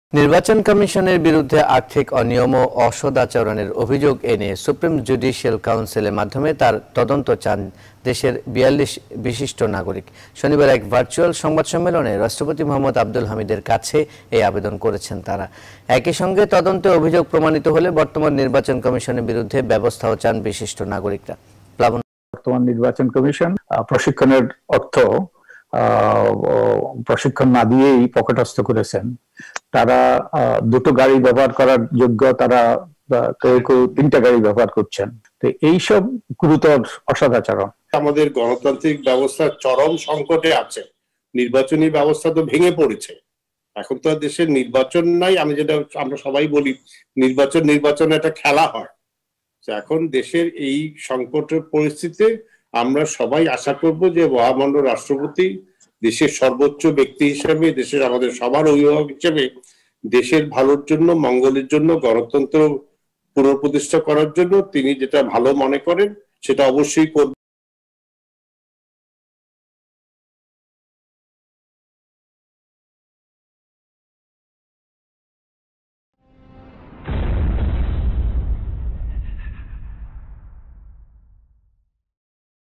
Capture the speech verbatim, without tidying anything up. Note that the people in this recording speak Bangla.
নির্বাচন কমিশনের বিরুদ্ধে আর্থিক অনিয়ম ও অসদাচরণের অভিযোগ এনে সুপ্রিম জুডিশিয়াল কাউন্সিলের মাধ্যমে তার তদন্ত চান দেশের বিয়াল্লিশ বিশিষ্ট নাগরিক। শনিবার এক ভার্চুয়াল সংবাদ সম্মেলনে রাষ্ট্রপতি মোহাম্মদ আব্দুল হামিদের কাছে এই আবেদন করেছেন তারা। একই সঙ্গে তদন্তে অভিযোগ প্রমাণিত হলে বর্তমান নির্বাচন কমিশনের বিরুদ্ধে ব্যবস্থাও চান বিশিষ্ট নাগরিকরা। বর্তমান নির্বাচন কমিশন প্রশিক্ষণের অর্থ প্রশিক্ষণ না দিয়েই পকেটস্থ করেছেন। তারা দুটো গাড়ি ব্যবহার করার যোগ্য, তারা কেউ কেউ তিনটা গাড়ি ব্যবহার করছেন। তো এইসব গুরুতর অসদাচরণ। আমাদের গণতান্ত্রিক ব্যবস্থা চরম সংকটে আছে, নির্বাচনী ব্যবস্থা তো ভেঙে পড়েছে। এখন তো দেশের নির্বাচন নাই, আমি যেটা আমরা সবাই বলি নির্বাচন নির্বাচন একটা খেলা হয়। এখন দেশের এই সংকটের পরিস্থিতিতে আমরা সবাই আশা করব যে মহামান্য রাষ্ট্রপতি দেশের সর্বোচ্চ ব্যক্তি হিসেবে, দেশের আমাদের সবার অভিভাবক হিসেবে দেশের ভালোর জন্য, মঙ্গলের জন্য, গণতন্ত্র পুনঃপ্রতিষ্ঠা করার জন্য তিনি যেটা ভালো মনে করেন সেটা অবশ্যই করবেন।